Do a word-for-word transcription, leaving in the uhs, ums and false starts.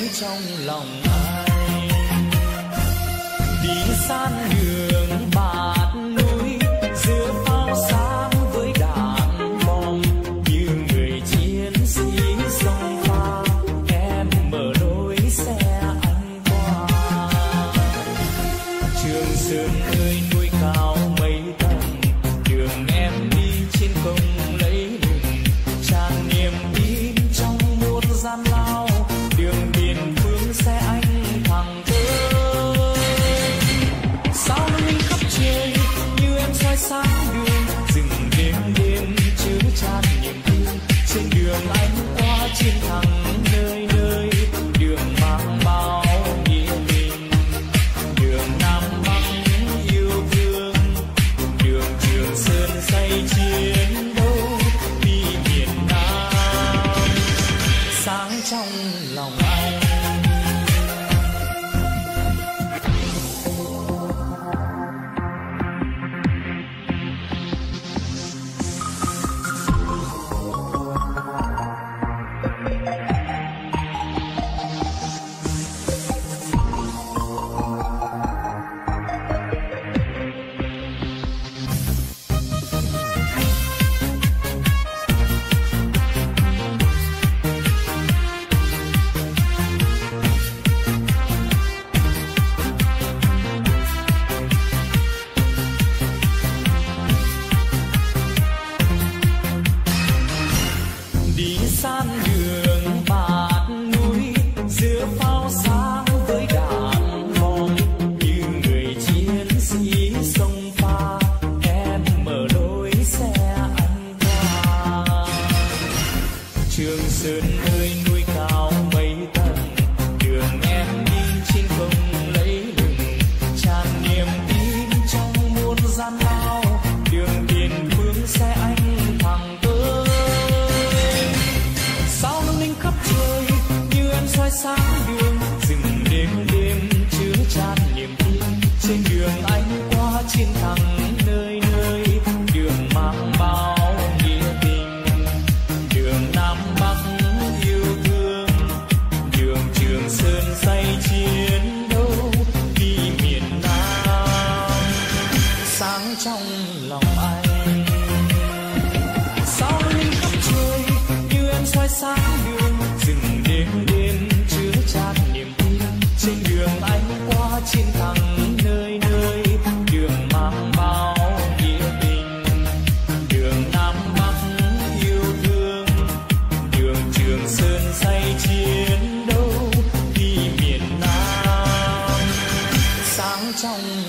trong lòng ai. Đi san đường bạt núi giữa pháo sáng với đạn bom, như người chiến sĩ sông pha em mở lối xe anh qua. Trường Sơn ơi núi cao mấy tầng, đường em đi trên không lấy lừng, tràn niềm tin trong muôn gian lao, đường biên phương xe anh thẳng tới. Sao linh khắp trời như em soi sáng đường, rừng đêm đêm chứa chan niềm tin, trên đường anh qua chiến thắng nơi nơi, đường mang bao nghĩa tình, đường Nam Bắc yêu thương, đường Trường Sơn say chiến đấu đi miền Nam, sáng trong lòng anh. Đi san đường bạt núi giữa pháo sáng với đạn bom, như người chiến sĩ sông pha em mở lối xe anh qua. Trường Sơn ơi núi cao mấy tầng, đường em đi trên không lấy lừng, tràn niềm tin trong muôn gian lao, đường biên phương xe anh thẳng tới. Sao lung linh khắp trời như em soi sáng đường, rừng đêm đêm chứa chan niềm tin, trên đường anh qua chiến thắng nơi nơi, đường mang bao nghĩa tình, đường Nam Bắc yêu thương, đường Trường Sơn say chiến đấu đi miền Nam, sáng trong lòng anh. Sao linh khắp trời như em soi sáng đường, rừng đêm đêm chứa chan niềm tin, trên đường anh qua chiến thắng nơi nơi, đường mang bao nghĩa tình, đường Nam Bắc yêu thương, đường Trường Sơn say chiến đấu đi miền Nam, sáng trong